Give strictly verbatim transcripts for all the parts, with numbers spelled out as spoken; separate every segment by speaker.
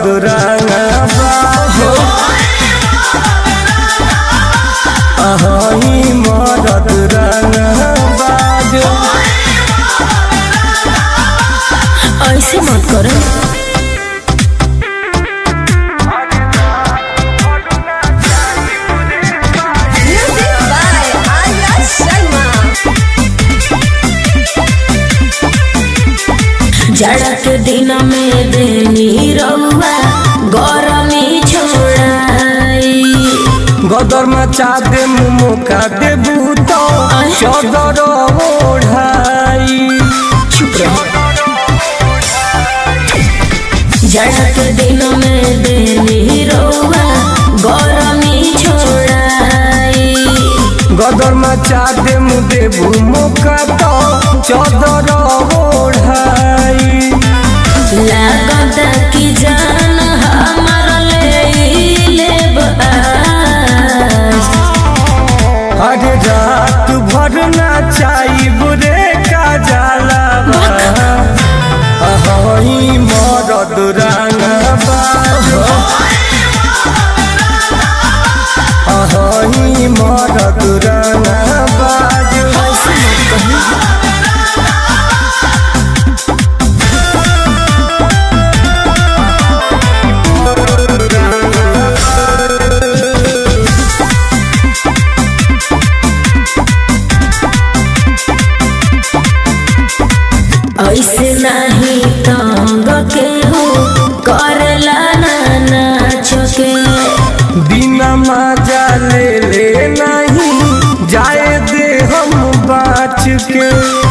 Speaker 1: रंगबा अहि मरद रंगबा
Speaker 2: ऐसे मत करो। जाड़ा के दिन में देनी रउआ गरमी छोड़ाई
Speaker 1: गदर मचा दे मुका दे बूतो चदर ओढ़ाई।
Speaker 2: जाड़ा के दिन में देनी रउआ गरमी छोड़ाई
Speaker 1: गदर मचा दे मुदे मुका तो चदर ओढ़ाई।
Speaker 2: लागत की जान हमार ले लेब आज
Speaker 1: अरे रात भर नाचाई बुरे का जाला अहि मरद रंगबा अहि मरद रंगबा।
Speaker 2: ऐसे नहीं तंग के हो करला ना नाच के
Speaker 1: बिना मजा ले ले नहीं जाए दे हम बाच के।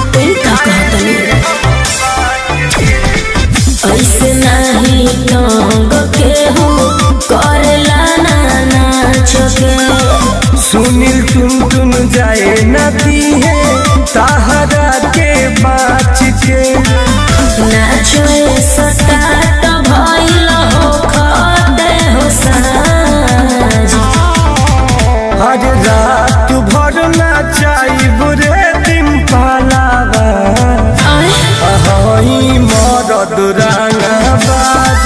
Speaker 2: ऐसे नहीं तंग के हो करला ना नाच के
Speaker 1: सुनील टुन टुन जाए नदी है सहारा के बाच के।
Speaker 2: नाचो सटाट भइल हो खदे हो साज
Speaker 1: हर रात भर नाचाई बुरे दिन पालावा अहि मरद रंगबा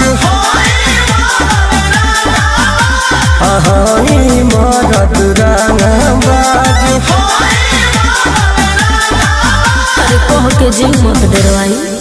Speaker 1: अहि मरद रंगबा।
Speaker 2: कह के जी मत डरवाई।